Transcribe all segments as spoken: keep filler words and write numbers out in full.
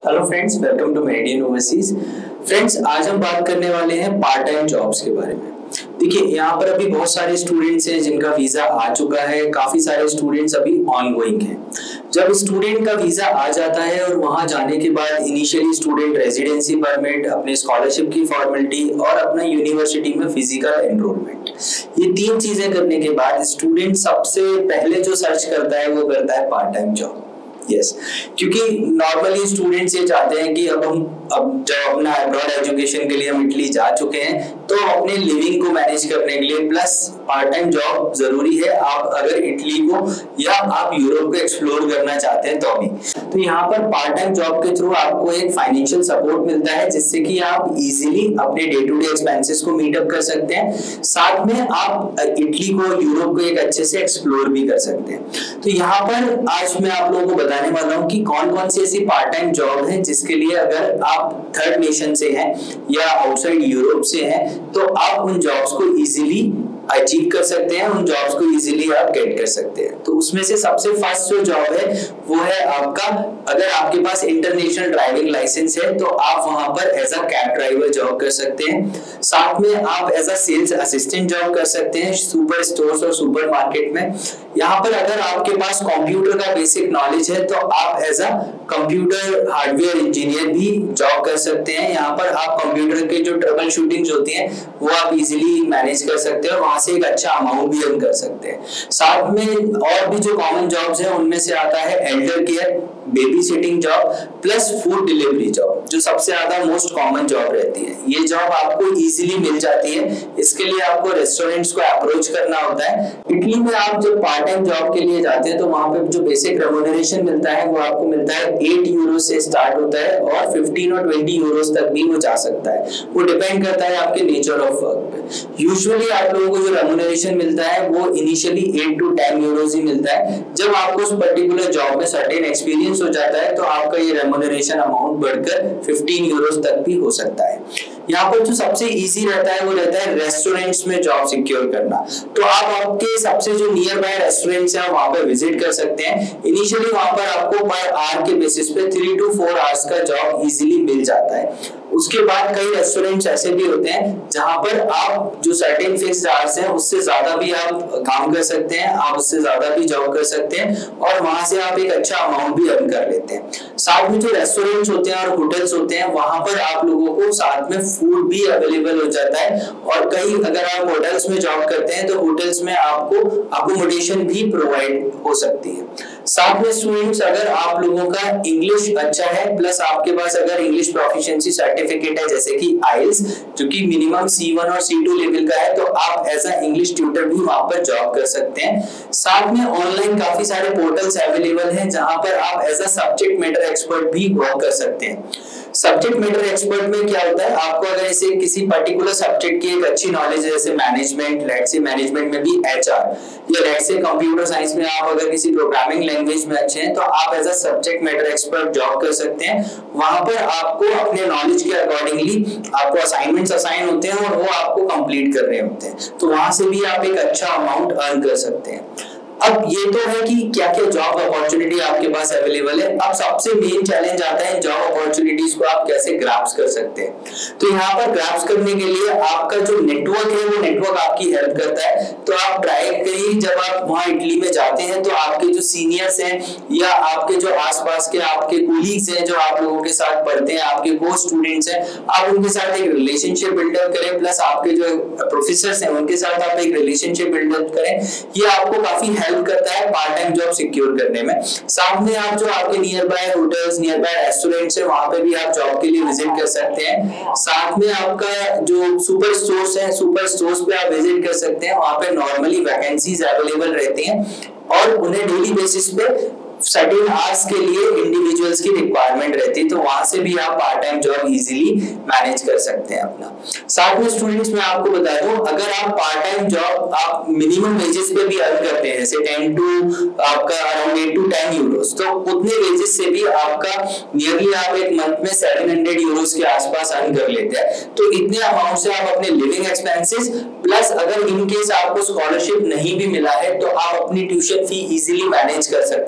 Hello friends, welcome to Meridian Overseas. Friends, आज हम बात करने वाले हैं पार्ट टाइम जॉब्स के बारे में। देखिए, यहाँ पर अभी बहुत सारे स्टूडेंट्स हैं जिनका वीजा आ चुका है, काफी सारे स्टूडेंट्स अभी ऑनगोइंग हैं। जब स्टूडेंट का वीजा आ जाता है और वहां जाने के बाद इनिशियली स्टूडेंट रेजिडेंसी परमिट, अपने स्कॉलरशिप की फॉर्मेलिटी और अपना यूनिवर्सिटी में फिजिकल एनरोलमेंट, ये तीन चीजें करने के बाद स्टूडेंट सबसे पहले जो सर्च करता है वो करता है part time job. Yes yes. क्योंकि नॉर्मली स्टूडेंट्स ये चाहते हैं कि अब हम अब जब अपना अब्रॉड एजुकेशन के लिए हम इटली जा चुके हैं तो अपने लिविंग को मैनेज करने के लिए प्लस पार्ट टाइम जॉब जरूरी है। आप अगर इटली को या आप यूरोप को एक्सप्लोर करना चाहते हैं तो भी तो यहाँ पर पार्ट टाइम जॉब के थ्रू आपको एक फाइनेंशियल सपोर्ट मिलता है जिससे कि आप इजीली अपने डे टू डे एक्सपेंसेस को मीट अप कर सकते हैं, साथ में आप इटली को यूरोप को एक अच्छे से एक्सप्लोर भी कर सकते हैं। तो यहाँ पर आज मैं आप लोगों को बताने वाला हूँ कि कौन कौन सी ऐसी पार्ट टाइम जॉब है जिसके लिए अगर आप थर्ड नेशन से हैं या आउटसाइड यूरोप से हैं तो आप उन जॉब्स को इजीली अचीव कर सकते हैं, उन जॉब्स को इजीली आप गेट कर सकते हैं। तो उसमें से सबसे फर्स्ट जो जॉब है वो है आपका, अगर आपके पास इंटरनेशनल ड्राइविंग लाइसेंस है तो आप वहां पर as a cab driver job कर सकते हैं। साथ में आप as a sales assistant job कर सकते हैं सुपर स्टोर्स और सुपर मार्केट में। यहाँ पर अगर आपके पास कंप्यूटर का बेसिक नॉलेज है तो आप as a computer hardware engineer भी जॉब कर सकते हैं। यहाँ पर आप कंप्यूटर के जो ट्रबल शूटिंग्स होती हैं वो आप इजीली मैनेज कर सकते हैं और वहां से एक अच्छा अमाउंट भी अर्न कर सकते हैं। साथ में और भी जो कॉमन जॉब्स हैं उनमें से आता है elder care, babysitting job plus food delivery job, जो सबसे ज्यादा मोस्ट कॉमन जॉब रहती है। ये जॉब आपको इजीली मिल जाती है, इसके लिए आपको रेस्टोरेंट्स को अप्रोच करना होता है। इटली में आप जब पार्ट टाइम जॉब के लिए जाते हैं तो वहां पे जो बेसिक रेम्यूनरेशन मिलता है वो आपको मिलता है एट यूरो से स्टार्ट होता है और फिफ्टीन और ट्वेंटी यूरोस तक भी वो जा सकता है। वो डिपेंड करता है आपके नेचर ऑफ वर्क पे। यूजुअली आप लोगों को जो रेम्यूनरेशन मिलता है वो initially eight to ten euros ही मिलता है। जब आपको उस पर्टिकुलर जॉब में सर्टेन एक्सपीरियंस हो जाता है तो आपका ये रेम्यूनरेशन अमाउंट बढ़कर फिफ्टीन यूरोस तक भी हो सकता है। यहाँ पर जो सबसे इजी रहता है वो रहता है रेस्टोरेंट्स में जॉब सिक्योर करना। तो आप आपके सबसे जो नियर बाय रेस्टोरेंट्स हैं वहां पर विजिट कर सकते हैं। इनिशियली वहां पर आपको पर आवर के बेसिस पे थ्री टू फोर आवर्स का जॉब इजीली मिल जाता है। उसके बाद कई रेस्टोरेंट्स ऐसे भी होते हैं जहां पर आप जो सर्टेन फिक्स्ड आवर्स हैं उससे ज्यादा भी आप काम कर सकते हैं, आप उससे ज्यादा भी जॉब कर सकते हैं और वहां से आप एक अच्छा अमाउंट भी अर्न कर लेते हैं। साथ में जो रेस्टोरेंट्स होते हैं और होटल्स होते हैं वहां पर आप लोगों को साथ में फूड भी अवेलेबल हो जाता है और कई अगर आप होटल्स में जॉब करते हैं तो होटल्स में आपको अकोमोडेशन भी प्रोवाइड हो सकती है। साथ में स्टूडेंट्स, अगर आप लोगों का इंग्लिश अच्छा है प्लस आपके पास अगर इंग्लिश प्रोफिशिएंसी सर्टिफिकेट है जैसे कि आइल्स जो कि मिनिमम सी वन और सी टू लेवल का है तो आप एज अ इंग्लिश ट्यूटर भी वहां पर जॉब कर सकते हैं। साथ में ऑनलाइन काफी सारे पोर्टल्स अवेलेबल हैं जहां पर आप as a subject matter expert भी वर्क कर सकते हैं। सब्जेक्ट मैटर एक्सपर्ट में क्या होता है, आपको अगर इसे किसी पर्टिकुलर सब्जेक्ट की एक अच्छी नॉलेज है जैसे मैनेजमेंट, लेट से मैनेजमेंट में भी एचआर या लेट से कंप्यूटर साइंस में आप अगर किसी प्रोग्रामिंग लैंग्वेज में अच्छे हैं तो आप as a subject matter expert job कर सकते हैं। वहां पर आपको अपने नॉलेज के अकॉर्डिंगली आपको असाइनमेंट्स असाइन होते हैं और वो आपको कंप्लीट करने होते हैं, तो वहां से भी आप एक अच्छा अमाउंट अर्न कर सकते हैं। अब ये तो है कि क्या क्या जॉब अपॉर्चुनिटी आपके पास अवेलेबल है। अब सबसे मेन चैलेंज आता है जॉब अपॉर्चुनिटीज को आप कैसे ग्रैप्स कर सकते हैं। तो यहाँ पर ग्रैप्स करने के लिए आपका जो नेटवर्क है वो नेटवर्क आपकी हेल्प करता है। तो आप ट्राई करिए, जब आप वहाँ इटली में जाते हैं तो आपके जो सीनियर्स हैं या आपके जो आसपास के आपके कोलीग्स हैं जो आप लोगों के साथ पढ़ते हैं, आपके को स्टूडेंट्स हैं, आप उनके साथ एक रिलेशनशिप बिल्डअप करें। प्लस आपके जो प्रोफेसर्स हैं उनके साथ आप एक रिलेशनशिप बिल्डअप करें। ये आपको काफी करता है पार्ट टाइम जॉब सिक्योर करने में। साथ में आप जो आपके nearby hotels, nearby restaurants है वहां पे भी आप जॉब के लिए विजिट कर सकते हैं। साथ में आपका जो सुपर स्टोर्स है, सुपर स्टोर्स पे आप विजिट कर सकते हैं। वहां पे नॉर्मली वैकेंसीज अवेलेबल रहती हैं और उन्हें डेली बेसिस पे सर्टेन आवर्स के लिए इंडिविजुअल्स की रिक्वायरमेंट रहती है, तो वहां से भी आप part time job easily manage कर सकते हैं अपना। साथ में स्टूडेंट्स मैं आपको बता दूं, अगर आप पार्ट टाइम जॉब आप मिनिमम वेजेस पे भी अर्न करते हैं जैसे टेन टू आपका around eight to ten euros, तो उतने वेजेस से भी आपका नियरली आप एक मंथ में सेवन हंड्रेड यूरोस के आसपास अर्न कर लेते हैं। तो इतने अमाउंट से आप अपने लिविंग एक्सपेंसेस प्लस अगर इन केस आपको स्कॉलरशिप नहीं भी मिला है तो आप अपनी ट्यूशन फी इजीली मैनेज कर सकते हैं।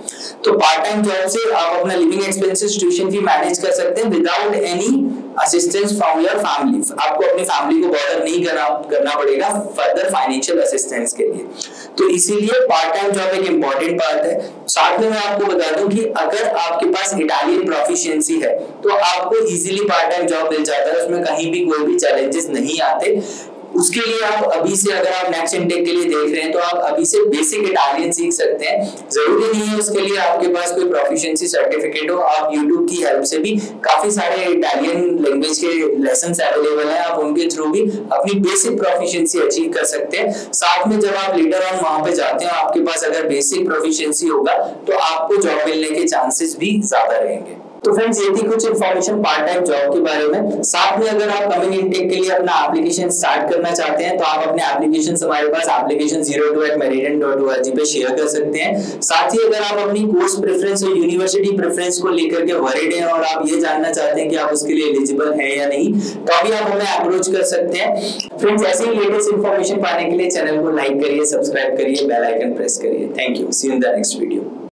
तो पार्ट टाइम जॉब से आप अपना living expenses, tuition fee manage कर सकते हैं without any assistance from your family. आपको अपनी फैमिली को बॉर्डर नहीं करना करना पड़ेगा फर्दर फाइनेंशियल असिस्टेंस के लिए। तो इसीलिए पार्ट टाइम जॉब एक इंपॉर्टेंट पार्ट है। साथ में मैं आपको बता दूं कि अगर आपके पास इटालियन प्रोफिशिएंसी है तो आपको इजीली पार्ट टाइम जॉब मिल जाता है, उसमें कहीं भी कोई भी चैलेंजेस नहीं आते। उसके लिए आप अभी से, अगर आप नेक्स्ट इनटेक के लिए देख रहे हैं तो आप अभी से बेसिक इटालियन सीख सकते हैं। जरूरी नहीं है उसके लिए आपके पास कोई प्रोफिशिएंसी सर्टिफिकेट हो, आप यूट्यूब की हेल्प से भी काफी सारे इटालियन लैंग्वेज के लेसन्स अवेलेबल हैं, आप उनके थ्रू भी अपनी बेसिक प्रोफिशिएंसी अचीव कर सकते हैं। साथ में जब आप लेटर ऑन वहां पे जाते हैं, आपके पास अगर बेसिक प्रोफिशिएंसी होगा तो आपको जॉब मिलने के चांसेस भी ज्यादा रहेंगे। तो फ्रेंड्स, ये थी कुछ इन्फॉर्मेशन पार्ट टाइम जॉब के बारे में। साथ में अगर आप कमिंग इनटेक के लिए अपना एप्लीकेशन स्टार्ट करना चाहते हैं तो आप अपने एप्लीकेशन हमारे पास application zero two eight meridian dot O R G पे शेयर कर सकते हैं। साथ ही अगर आप अपनी कोर्स प्रेफरेंस और यूनिवर्सिटी प्रेफरेंस को लेकर के वरीड हैं और आप ये जानना चाहते हैं कि आप उसके लिए एलिजिबल हैं या नहीं, तो अभी आप हमें अप्रोच कर सकते हैं। फ्रेंड्स, ऐसे ही लेटेस्ट इन्फॉर्मेशन पाने के लिए चैनल को लाइक करिए, सब्सक्राइब करिए, बेल आइकन प्रेस करिए। Thank you, see you in the next video.